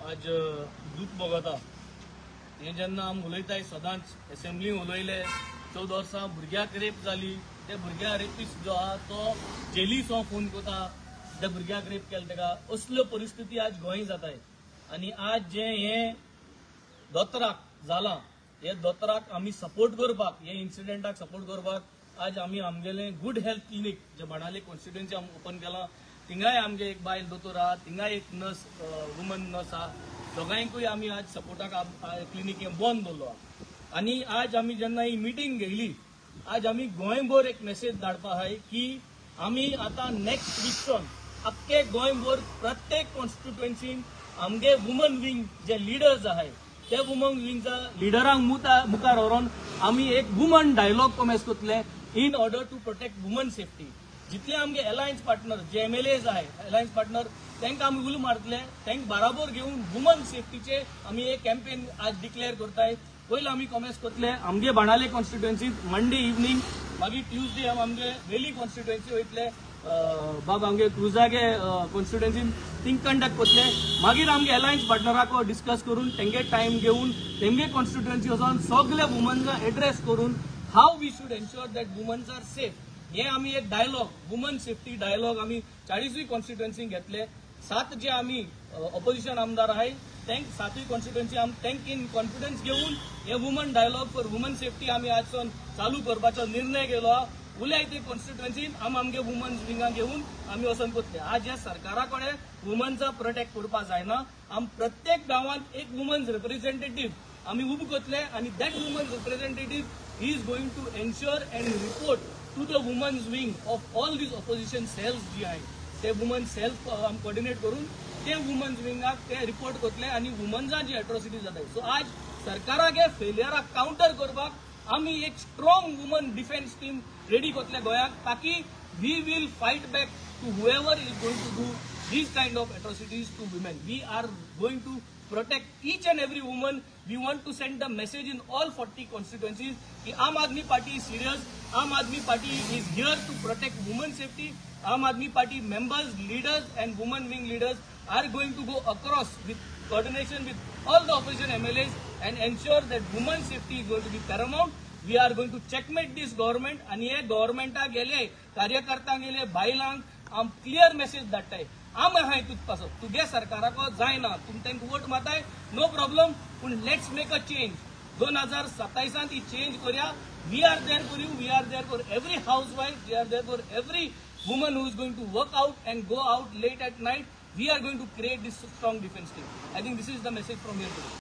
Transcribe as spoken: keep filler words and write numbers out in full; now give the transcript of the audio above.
आज दूख भोगता हे जेन्ना आमी उलयताय सदांच असेंब्ली उलयले चौदा वर्सां भुरग्याक रेप जाली ते भुरग्या रेपिस्ट जो आहा तो जेलीसो फोन करता त्या भुरग्याक रेप केला तेका असल्यो परिस्थिती आज गोंय जाताय आणि आज जे हे दोतराक जाला हे दोतराक आमी सपोर्ट करपाक हे इन्सिडेंटाक सपोर्ट करपाक आज आमी आमगेले गुड हेल्थ क्लिनिक जे बाणावले कॉन्स्टिट्युएन्सी आमी ओपन केला थिंगाय आमगे एक बायल दोतोर आहा थिंगाय एक नर्स वुमन नर्स आहा दोगांयकूय आमी आज सपोर्टाक क्लिनिक हे बंद दवरलो आहा आनी आज आमी जेन्ना ही मिटींग घेयली आज आमी गोंयभर एक मेसेज धाडपा आहाय की आमी आता नेक्स्ट वीकसून अख्खे गोंयभर प्रत्येक कॉन्स्टिट्युएन्सीन आमगे वुमन विंग जे लिडर्स आहाय ते वुमन विंगचा लिडरांक मुखार व्हरून आमी एक वुमन डायलॉग कॉमेस करतले in order to protect woman safety जितले आमगे alliance partner J M L as आहे अलायन्स पार्टनर तांकां आमी उलो मारतले तांकां बराबर घेवन वुमन सेफ्टीचे आमी एक कॅम्पेन आज डिक्लेअर करताय पयलीं आमी कॉमेस करतले आमगे बाणावले कॉन्स्टिट्युएन्सींत मंडे इवनिंग मागीर ट्युजडे आमगे वेली कॉन्स्टिट्युएन्सी वयतले बाब आमगे क्रुजागे कॉन्स्टिट्युएन्सीन थिंग कंडक्ट करतले मागीर आमगे अलायन्स पार्टनराक डिस्कस करून तेंगे टायम घेवन तेंगे कॉन्स्टिट्युएन्सी वचोन सगळे वुमन्सांक एड्रेस करून how we should ensure that womens are safe हे आमी एक डायलॉग वुमन सेफ्टी डायलॉग आमी चाळीसूय कॉन्स्टिट्युएन्सीक घेतले सात जे आमी ऑपोजिशन आमदार आहाय तांक सातूय कॉन्स्टिट्युएन्सी आमी तांक इन कॉन्फिडन्स घेवन हे woman dialogue for woman safety आमी आजसून चालू करपाचो निर्णय केलो आहा उलय ते कॉन्स्टिट्युएन्सीन आमी आमगे वुमन्स विंगाक घेवन आमी वचून करतले आज ह्या सरकारा कडेन वुमन्सा प्रोटेक्ट करपा जायना आमी प्रत्येक गांवांत एक वुमन्स रिप्रेझेंटेटिव्ह आमी उबो करतले आनी that womens representative is going to ensure and report to the womens wing of all these opposition cells जी आहे ते वुमन सेल्स आमी कोऑर्डिनेट करून ते वुमन्स विंगाक ते रिपोर्ट करतले आनी वुमन्सां जी एट्रॉसिटी जाताय सो आज सरकाराक हे फेलियराक काउंटर करपाक आमी एक strong woman defence team ready करतले गोंयाक ताकी we will fight back to whoever is going to do these kind of atrocities to women. We are going to protect each and every woman. We want to send the message in all forty constituencies that Aam Aadmi Party is serious. Aam Aadmi Party is here to protect women safety. Aam Aadmi Party members, leaders and women wing leaders are going to go across with coordination with all the opposition M L As and ensure that women safety is going to be paramount. We are going to checkmate this government and ये government आ गेले कार्यकर्ता गेले बायलांक आम clear message धाडटाय आम हाय तुजपासो तुगे सरकाराको जायना तुम तांकां वोट मारताय नो प्रॉब्लम पूण लेट्स मेक अ चेंज दोन हजार सत्तावीसांत ही चेंज करया we are there for you we are there for every housewife we are there for every woman who is going to work out and go out late at night we are going to create this strong defence team I think this is the message from here today